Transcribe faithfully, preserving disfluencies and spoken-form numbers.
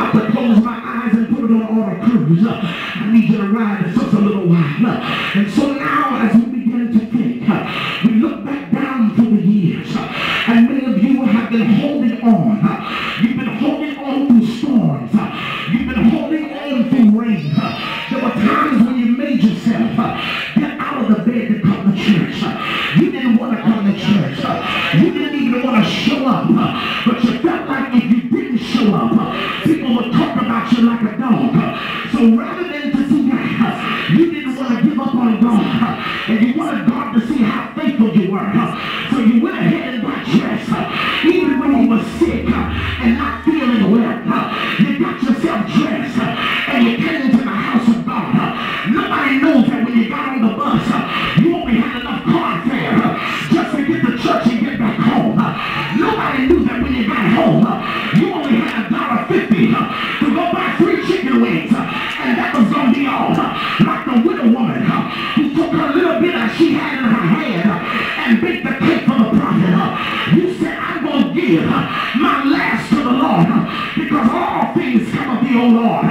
about to close my eyes and put it on auto cruise. I need you to ride it just a little while. And so now as we begin to think, we look back down through the years, and many of you have been holding on. You've been holding on through storms. You've been holding on through rain. There were times when you made yourself get out of the bed to come to church. You didn't want to come to church. You didn't even want to show up. But you felt like if you didn't show up, people would talk about you like a dog. So rather than to see that, you didn't want to give up on God. And you wanted God to see how faithful you were. So you went ahead and got dressed. Even when you were sick and not feeling well, you got yourself dressed and you came into the house of God. Nobody knows that when you got on the bus, you only had enough car fare just to get to church and get back home. Nobody knew that when you got home, you only had a dollar fifty to go buy three chicken wings, and that was going to be all. Like the widow woman who took her little bit that she had in her hand and baked the cake for the prophet. You said, I'm going to give my last to the Lord, because all things come of thee, O Lord.